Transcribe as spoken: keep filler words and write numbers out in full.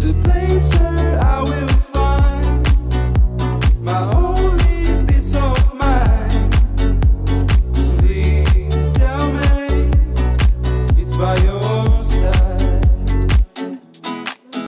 the place where I will find my only peace of mind. Please tell me it's by your